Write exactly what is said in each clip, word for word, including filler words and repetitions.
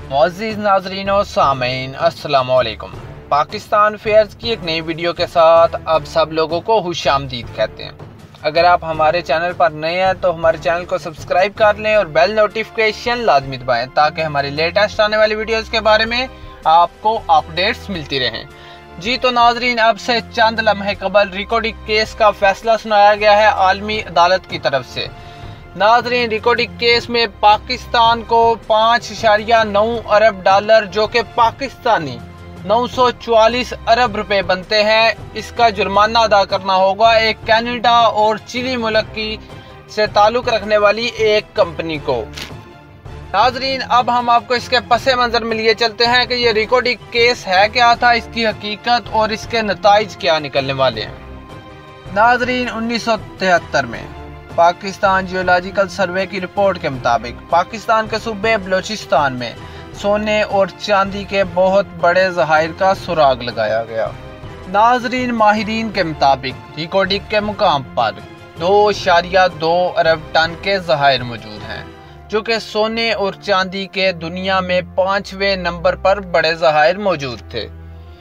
मुअज़्ज़िज़ नाज़रीन और सामीन, अस्सलामु अलैकुम। पाकिस्तान फेयर्स की एक नई वीडियो के साथ अब सब लोगों को खुशामदीद कहते हैं। अगर आप हमारे चैनल पर नए हैं तो हमारे चैनल को सब्सक्राइब कर लें और बेल नोटिफिकेशन लाजमी दबाएं ताकि हमारी लेटेस्ट आने वाली वीडियोस के बारे में आपको अपडेट्स मिलती रहें। जी तो नाज़रीन, अब से चंद लम्हे कबल रिकॉर्डिंग केस का फैसला सुनाया गया है आलमी अदालत की तरफ से। नाज़रीन, रिकॉर्डिंग केस में पाकिस्तान को पाँच इशारिया नौ अरब डॉलर जो कि पाकिस्तानी नौ सौ चौवालीस अरब रुपए बनते हैं, इसका जुर्माना अदा करना होगा एक कनाडा और चिली मुल्क की से ताल्लुक़ रखने वाली एक कंपनी को। नाज़रीन, अब हम आपको इसके पसे मंज़र में लिए चलते हैं कि ये रिकॉर्डिंग केस है क्या था, इसकी हकीकत और इसके नताइज क्या निकलने वाले हैं। नाज़रीन, उन्नीस सौ तिहत्तर में पाकिस्तान जियोलॉजिकल सर्वे की रिपोर्ट के मुताबिक पाकिस्तान के सूबे बलोचिस्तान में सोने और चांदी के बहुत बड़े ज़खायर का सुराग लगाया गया। नाज़रीन, माहिरीन के मुताबिक रिकॉर्डिंग के मुकाम पर दो इशारिया दो अरब टन के ज़खायर मौजूद हैं, जो कि सोने और चांदी के दुनिया में पाँचवें नंबर पर बड़े ज़खायर मौजूद थे।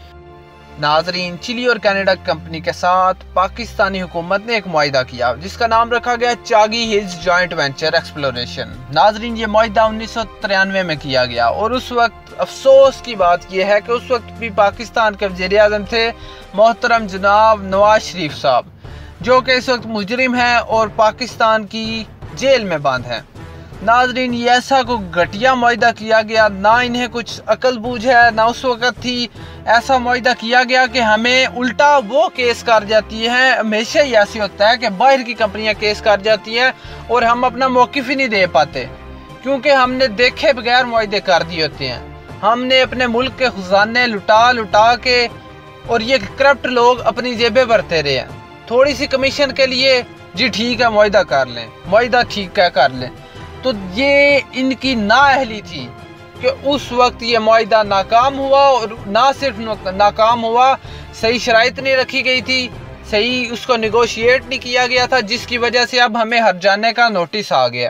नाज़रीन, चिली और कनाडा कंपनी के साथ पाकिस्तानी हुकूमत ने एक मुआहिदा किया जिसका नाम रखा गया Chagai hills joint venture exploration. नाज़रीन, ये मुआहिदा उन्नीस सौ तिरानवे में किया गया और उस वक्त अफसोस की बात यह है कि उस वक्त भी पाकिस्तान के वज़ीर आज़म थे मोहतरम जनाब नवाज शरीफ साहब, जो कि इस वक्त मुजरिम हैं और पाकिस्तान की जेल में बंद हैं। नाज़रीन, ये ऐसा कोई घटिया मुआहिदा किया गया, ना इन्हें कुछ अकल बूझ है ना उस वक्त थी। ऐसा मुआहिदा किया गया कि हमें उल्टा वो केस कर जाती है। हमेशा ही ऐसी होता है कि बाहर की कंपनियां केस कर जाती हैं और हम अपना मौक़िफ़ ही नहीं दे पाते, क्योंकि हमने देखे बगैर मुआहिदे कर दिए होते हैं। हमने अपने मुल्क के खजाने लुटा लुटा के और ये करप्ट लोग अपनी जेबें भरते रहे हैं। थोड़ी सी कमीशन के लिए जी ठीक है मुआहिदा कर लें, मुआहिदा ठीक है कर लें। तो ये इनकी नाअहली थी कि उस वक्त ये मुआहिदा नाकाम हुआ और ना सिर्फ नाकाम हुआ, सही शराइत नहीं रखी गई थी, सही उसको निगोशिएट नहीं किया गया था, जिसकी वजह से अब हमें हट जाने का नोटिस आ गया।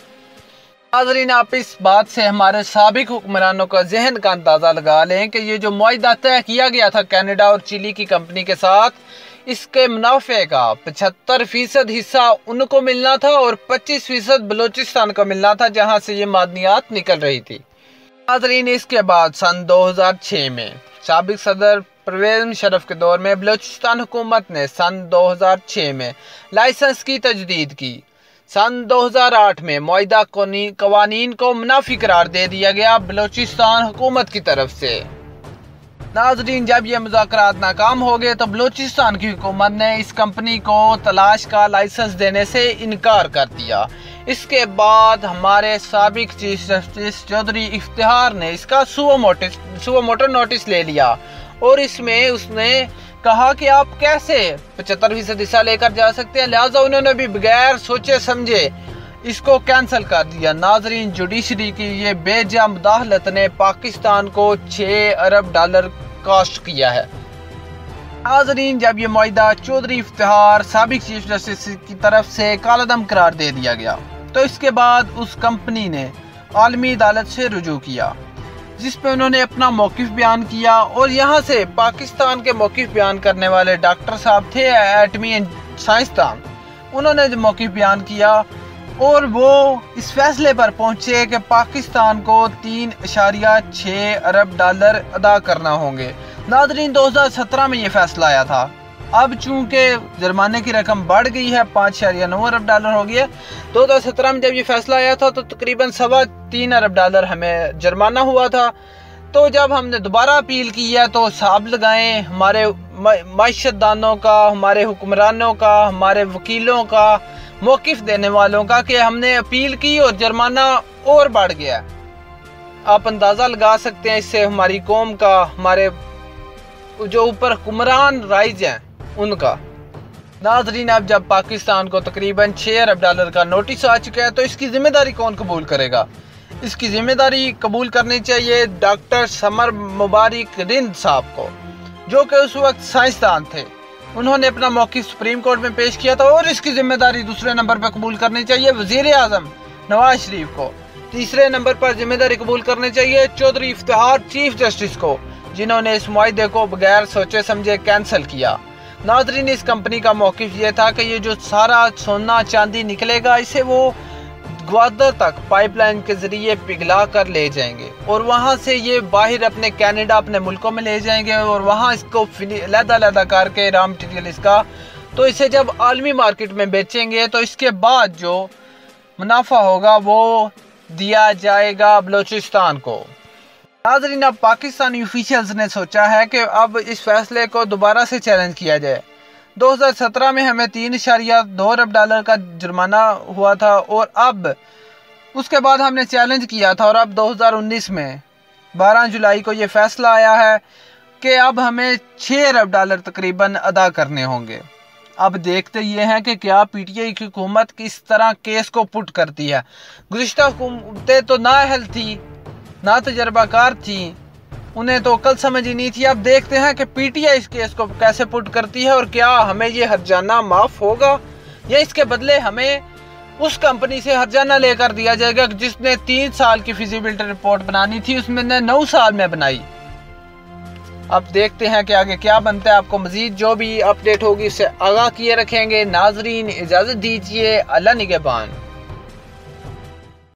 नाज़रीन, आप इस बात से हमारे साबिक हुक्मरानों का जहन का अंदाज़ा लगा लें कि ये जो मुआहिदा तय किया गया था कनाडा और चिली की कंपनी के साथ, इसके मुनाफे का पचहत्तर फीसद हिस्सा उनको मिलना था और पच्चीस फीसद बलोचिस्तान को मिलना था, जहां से ये मादनियात निकल रही थी। नाज़रीन, इसके बाद सन दो हज़ार छह में साबिक सदर परवेज़ मुशर्रफ के दौर में बलोचिस्तान हुकूमत ने सन दो हज़ार छह में लाइसेंस की तजदीद की। सन दो हज़ार आठ में मुआहिदा कवानीन को मुनाफी करार दे दिया गया बलोचिस्तान हुकूमत की तरफ से। नाज़रीन, जब ये मुज़ाकरात नाकाम हो गए तो बलोचिस्तान की हुकूमत ने इस कंपनी को तलाश का लाइसेंस देने से इनकार कर दिया। इसके बाद हमारे साबिक चीफ जस्टिस चौधरी इफ्तिहार ने इसका suo motu suo motor notice ले लिया और इसमें उसने कहा कि आप कैसे पचहत्तर फीसद हिस्सा लेकर जा सकते हैं, लिहाजा उन्होंने भी बगैर सोचे समझे इसको कैंसिल कर दिया। नाज़रीन, जुडिशरी की ये बेजा मुदाखलत ने पाकिस्तान को छः अरब डॉलर कॉस्ट किया है। नाज़रीन, जब ये मुआहिदा चौधरी इफ्तिहार साबिक चीफ जस्टिस की तरफ से कालादम करार दे दिया गया तो इसके बाद उस कंपनी ने आलमी अदालत से रुजू किया, जिस पे उन्होंने अपना मौक़िफ़ बयान किया और यहाँ से पाकिस्तान के मौक़िफ़ बयान करने वाले डॉक्टर साहब थे एटमी साइंसदान, उन्होंने जो मौक़िफ़ बयान किया और वो इस फैसले पर पहुंचे कि पाकिस्तान को तीन इशारिया छः अरब डॉलर अदा करना होंगे। नाज़रीन, दो हज़ार सत्रह में ये फैसला आया था। अब चूंकि जुर्माने की रकम बढ़ गई है, पाँच इशारिया नौ अरब डॉलर हो गया। दो हज़ार सत्रह में जब ये फैसला आया था तो तकरीबन सवा तीन अरब डॉलर हमें जुर्माना हुआ था। तो जब हमने दोबारा अपील की है तो हिसाब लगाएं हमारे माइशतदानों का, हमारे हुक्मरानों का, हमारे वकीलों का, मौक़िफ़ देने वालों का कि हमने अपील की और जुर्माना और बढ़ गया। आप अंदाज़ा लगा सकते हैं इससे हमारी कौम का, हमारे जो ऊपर हुक्मरान राइज हैं उनका। नाज़रीन, अब जब पाकिस्तान को तकरीबन छः अरब डॉलर का नोटिस आ चुका है तो इसकी ज़िम्मेदारी कौन कबूल करेगा? इसकी ज़िम्मेदारी कबूल करनी चाहिए डॉक्टर समर मुबारक रिंद साहब को, जो कि उस वक्त साइंसदान थे। उन्होंने अपना मौक़िफ़ सुप्रीम कोर्ट में पेश किया था और इसकी जिम्मेदारी दूसरे नंबर पर कबूल करनी चाहिए वज़ीर आज़म नवाज शरीफ को, तीसरे नंबर पर जिम्मेदारी कबूल करनी चाहिए चौधरी इफ्तिखार चीफ जस्टिस को, जिन्होंने इस मुआहदे को बगैर सोचे समझे कैंसिल किया। नाजरीन, इस कंपनी का मौक़िफ़ ये था कि ये जो सारा सोना चांदी निकलेगा इसे वो ग्वादर तक पाइपलाइन के ज़रिए पिघला कर ले जाएंगे और वहाँ से ये बाहर अपने कनाडा अपने मुल्कों में ले जाएंगे और वहाँ इसको लहदा-लहदा करके रॉ मटेरियल इसका, तो इसे जब आलमी मार्केट में बेचेंगे तो इसके बाद जो मुनाफा होगा वो दिया जाएगा बलूचिस्तान को। नाज़रीन, अब पाकिस्तानी ऑफिशियल्स ने सोचा है कि अब इस फैसले को दोबारा से चैलेंज किया जाए। दो हज़ार सत्रह में हमें तीन इशारिया दो अरब डॉलर का जुर्माना हुआ था और अब उसके बाद हमने चैलेंज किया था और अब दो हज़ार उन्नीस में बारह जुलाई को ये फैसला आया है कि अब हमें छः अरब डॉलर तकरीबन अदा करने होंगे। अब देखते ये हैं कि क्या पीटीआई की हुकूमत किस तरह केस को पुट करती है। गुज़िश्ता हुकूमतें तो नाअहल थी, ना तजर्बाकार थी, उन्हें तो अकल समझ ही नहीं थी। अब देखते हैं कि पीटीआई इस केस को कैसे पुट करती है और क्या हमें ये हर्जाना माफ़ होगा या इसके बदले हमें उस कंपनी से हर्जाना लेकर दिया जाएगा जिसने तीन साल की फिजिबिलिटी रिपोर्ट बनानी थी, उसमें ने नौ साल में बनाई। अब देखते हैं कि आगे क्या बनता है। आपको मजीद जो भी अपडेट होगी उससे आगाह किए रखेंगे। नाजरीन, इजाज़त दीजिए। अल्लाह निगहबान।